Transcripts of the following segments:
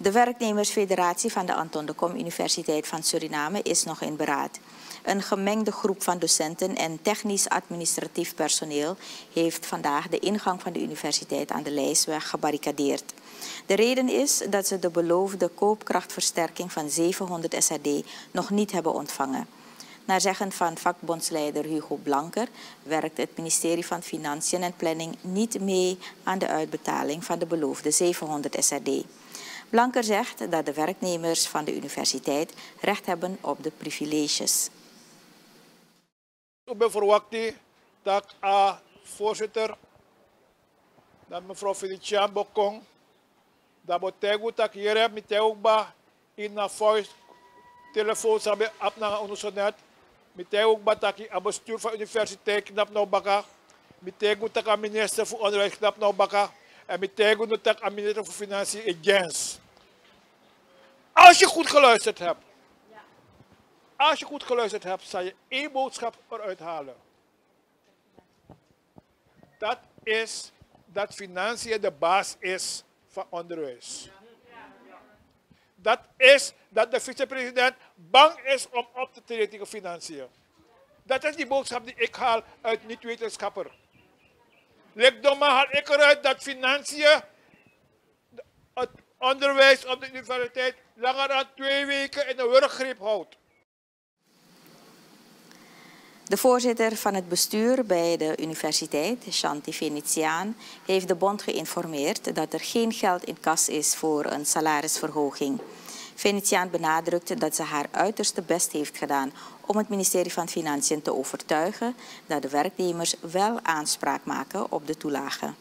De werknemersfederatie van de Anton de Kom Universiteit van Suriname is nog in beraad. Een gemengde groep van docenten en technisch-administratief personeel heeft vandaag de ingang van de universiteit aan de Lijsweg gebarricadeerd. De reden is dat ze de beloofde koopkrachtversterking van 700 SRD nog niet hebben ontvangen. Naar zeggen van vakbondsleider Hugo Blanker werkt het ministerie van Financiën en Planning niet mee aan de uitbetaling van de beloofde 700 SRD. Blanker zegt dat de werknemers van de universiteit recht hebben op de privileges. Ik ben verwacht dat voorzitter, dat mevrouw Felician Bokong, dat betekent dat hier heb met ook in een voice telefoon samen op naar onderzoek. Met ook dat ik aan bestuur van de universiteit knap nou baka. Met ook dat ik minister voor onderwijs knap nou baka. En met ook dat ik minister voor financiën against. Als je goed geluisterd hebt. Als je goed geluisterd hebt, zal je één boodschap eruit halen. Dat is dat financiën de baas is van onderwijs. Dat is dat de vicepresident bang is om op te treden tegen financiën. Dat is die boodschap die ik haal uit niet-wetenschapper. Lekdoma haal ik eruit dat financiën het onderwijs op de universiteit langer dan 2 weken in de wurggreep houdt. De voorzitter van het bestuur bij de universiteit, Shanti Venetiaan, heeft de bond geïnformeerd dat er geen geld in kas is voor een salarisverhoging. Venetiaan benadrukte dat ze haar uiterste best heeft gedaan om het ministerie van Financiën te overtuigen dat de werknemers wel aanspraak maken op de toelage.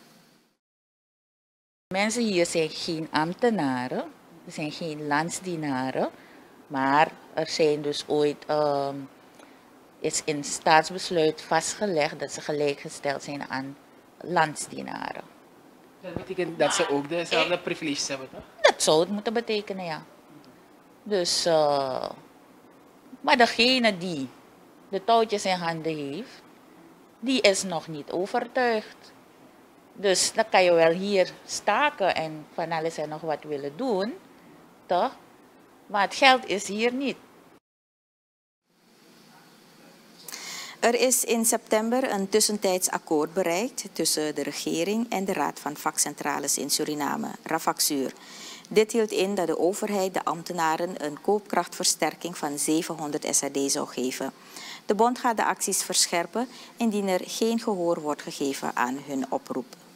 Mensen hier zijn geen ambtenaren, er zijn geen landsdienaren, maar er zijn dus ooit is in staatsbesluit vastgelegd dat ze gelijkgesteld zijn aan landsdienaren. Dat betekent dat ze ook dezelfde privileges hebben, toch? Dat zou het moeten betekenen, ja. Dus, maar degene die de touwtjes in handen heeft, die is nog niet overtuigd. Dus dan kan je wel hier staken en van alles en nog wat willen doen, toch? Maar het geld is hier niet. Er is in september een tussentijds akkoord bereikt tussen de regering en de Raad van Vakcentrales in Suriname, RAVACSUUR. Dit hield in dat de overheid de ambtenaren een koopkrachtversterking van 700 SRD zou geven. De bond gaat de acties verscherpen indien er geen gehoor wordt gegeven aan hun oproep.